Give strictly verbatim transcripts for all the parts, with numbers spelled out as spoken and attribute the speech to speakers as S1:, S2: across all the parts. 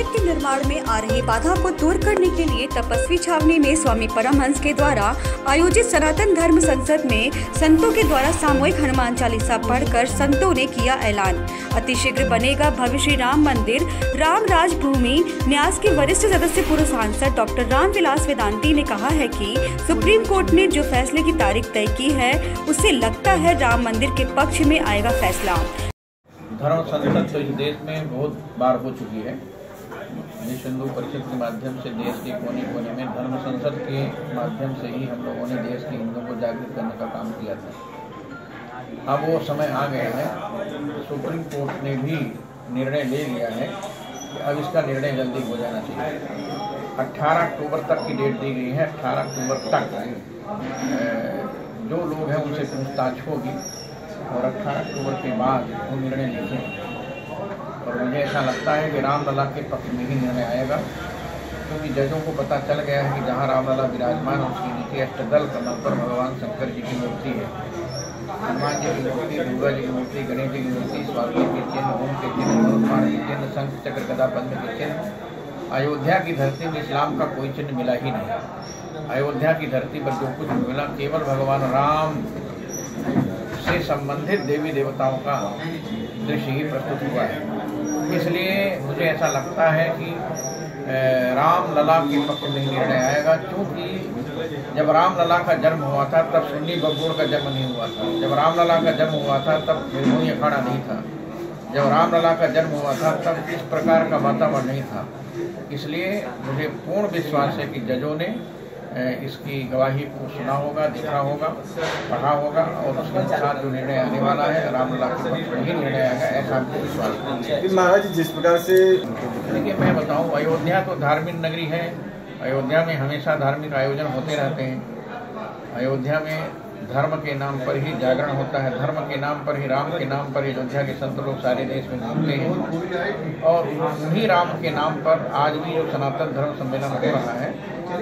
S1: के निर्माण में आ रही बाधा को दूर करने के लिए तपस्वी छावनी में स्वामी परमहंस के द्वारा आयोजित सनातन धर्म संसद में संतों के द्वारा सामूहिक हनुमान चालीसा पढ़कर संतों ने किया ऐलान। अतिशीघ्र बनेगा भव्य श्री राम मंदिर। राम राजभूमि न्यास के वरिष्ठ सदस्य पूर्व सांसद डॉक्टर रामविलास वेदांती ने कहा है कि सुप्रीम कोर्ट ने जो फैसले की तारीख तय की है उससे लगता है राम मंदिर के पक्ष में आएगा फैसला।
S2: धर्म संसद तो इस देश में बहुत बार हो चुकी है। विश्व हिंदू परिषद के माध्यम से देश के कोने कोने में धर्म संसद के माध्यम से ही हम लोगों ने देश के हिंदुओं को जागृत करने का काम किया था। अब वो समय आ गया है, सुप्रीम कोर्ट ने भी निर्णय ले लिया है कि अब इसका निर्णय जल्दी हो जाना चाहिए। अठारह अक्टूबर तक की डेट दी गई है। अठारह अक्टूबर तक जो लोग हैं उनसे पूछताछ होगी और अठारह अक्टूबर के बाद वो निर्णय लिखेंगे। और मुझे ऐसा लगता है कि रामलला के पक्ष में ही निर्णय आएगा, क्योंकि जजों को पता चल गया है कि जहाँ रामलला विराजमान है उसके नीचे अष्टदल कमल पर भगवान शंकर जी की मूर्ति है, हनुमान जी की मूर्ति, दुर्गा जी की मूर्ति, गणेश जी की मूर्ति, स्वामी के चिन्ह, ओम के चिन्ह, हनुमान के चिन्ह, शंख चक्र गदा पद्म के चिन्ह। अयोध्या की धरती में इस्लाम का कोई चिन्ह मिला ही नहीं। अयोध्या की धरती पर जो कुछ मिला केवल भगवान राम से संबंधित देवी देवताओं का दृश्य ही प्रस्तुत हुआ है। इसलिए मुझे ऐसा लगता है कि रामलला के पक्ष में निर्णय आएगा, क्योंकि जब रामलला का जन्म हुआ था तब सुन्नी बब्बोर का जन्म नहीं हुआ था। जब रामलला का जन्म हुआ था तब निर्मोही अखाड़ा नहीं था। जब रामलला का जन्म हुआ था तब इस प्रकार का वातावरण नहीं था। इसलिए मुझे पूर्ण विश्वास है कि जजों ने इसकी गवाही को सुना होगा, देखा होगा, पढ़ा होगा और उसके अनुसार जो निर्णय आने वाला है रामलला के पक्ष में ही निर्णय आएगा, ऐसा हमको विश्वास है।
S3: महाराज जिस प्रकार से
S2: देखिए, मैं बताऊं, अयोध्या तो धार्मिक नगरी है। अयोध्या में हमेशा धार्मिक आयोजन होते रहते हैं। अयोध्या में धर्म के नाम पर ही जागरण होता है, धर्म के नाम पर ही, राम के नाम पर अयोध्या के संत लोग सारे देश में घूमते हैं। और उन्हीं राम के नाम पर आज भी जो सनातन धर्म सम्मेलन हो रहा है,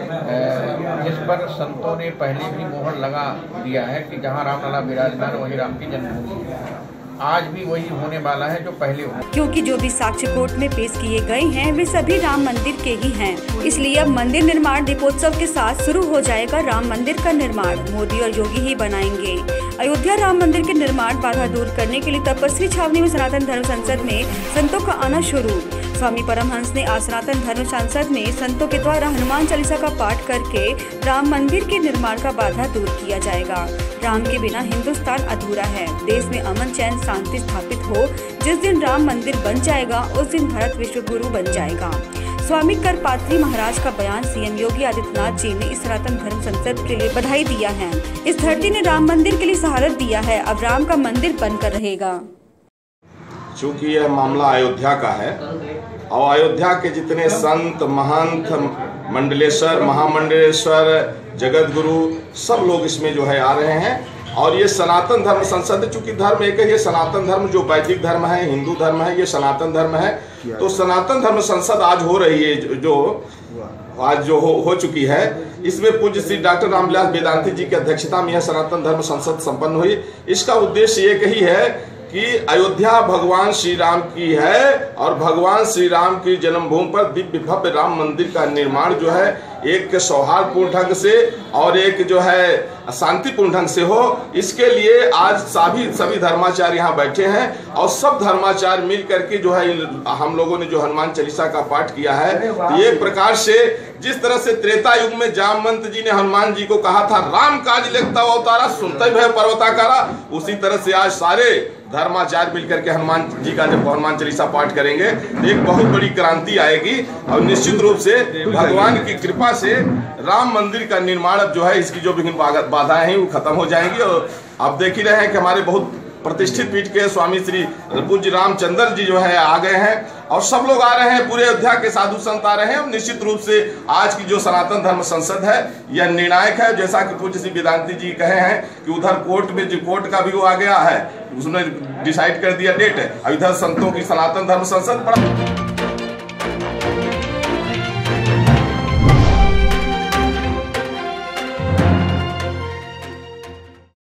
S2: जिस पर संतों ने पहले भी मोहर लगा दिया है कि जहाँ रामलला विराजमान वही राम की जन्मभूमि है। आज भी वही होने वाला है जो पहले हो।
S1: क्योंकि जो भी साक्ष्य कोर्ट में पेश किए गए हैं वे सभी राम मंदिर के ही हैं। इसलिए अब मंदिर निर्माण दीपोत्सव के साथ शुरू हो जाएगा राम मंदिर का निर्माण। मोदी और योगी ही बनाएंगे अयोध्या राम मंदिर के निर्माण बाधा दूर करने के लिए तपस्वी छावनी में सनातन धर्म संसद में संतों का आना शुरू। स्वामी परमहंस ने आज सनातन धर्म संसद में संतों के द्वारा हनुमान चालीसा का पाठ करके राम मंदिर के निर्माण का बाधा दूर किया जाएगा। राम के बिना हिंदुस्तान अधूरा है। देश में अमन चैन शांति स्थापित हो। जिस दिन राम मंदिर बन जाएगा उस दिन भारत विश्व गुरु बन जाएगा। स्वामी करपात्री महाराज का बयान सीएम योगी आदित्यनाथ जी ने इस सनातन धर्म संसद के लिए बधाई दिया है। इस धरती ने राम मंदिर के लिए सहारत दिया है, अब राम का मंदिर बनकर रहेगा।
S4: चूँकि यह मामला अयोध्या का है और अयोध्या के जितने संत, महंत, मंडलेश्वर, महामंडलेश्वर, जगत गुरु सब लोग इसमें जो है आ रहे हैं। और ये सनातन धर्म संसद, चूंकि धर्म एक है, ये सनातन धर्म जो वैदिक धर्म है, हिंदू धर्म है, ये सनातन धर्म है। तो सनातन धर्म संसद आज हो रही है, जो आज जो हो, हो चुकी है। इसमें पूज्य श्री डॉक्टर रामविलास वेदांती जी की अध्यक्षता में यह सनातन धर्म संसद संपन्न हुई। इसका उद्देश्य एक ही है कि अयोध्या भगवान श्री राम की है और भगवान श्री राम की जन्मभूमि पर दिव्य भव्य राम मंदिर का निर्माण जो है एक सौहार्दपूर्ण ढंग से और एक जो है शांतिपूर्ण ढंग से हो। इसके लिए आज सभी सभी धर्माचार्य यहाँ बैठे हैं और सब धर्माचार्य मिल करके जो है हम लोगों ने जो हनुमान चालीसा का पाठ किया है। एक प्रकार से जिस तरह से त्रेता युग में जामवंत जी ने हनुमान जी को कहा था राम काज लेखता अवतारा सुनते भय पर्वताकारा, उसी तरह से आज सारे धर्माचार्य मिलकर के हनुमान जी का जब हनुमान चालीसा पाठ करेंगे तो एक बहुत बड़ी क्रांति आएगी और निश्चित रूप से भगवान की कृपा से राम मंदिर का निर्माण अब जो है इसकी जो विभिन्न बाधाएं हैं वो खत्म हो जाएंगी। और आप देख ही रहे हैं कि हमारे बहुत प्रतिष्ठित पीठ के स्वामी श्री पूज्य रामचंद्र जी जो है आ गए हैं और सब लोग आ रहे हैं, पूरे अयोध्या के साधु संत आ रहे हैं। और निश्चित रूप से आज की जो सनातन धर्म संसद है यह निर्णायक है। जैसा कि पूज्य श्री वेदांती जी कहे हैं कि उधर कोर्ट में जो कोर्ट का भी वो आ गया है, उसने डिसाइड कर दिया डेट, इधर संतों की सनातन धर्म संसद।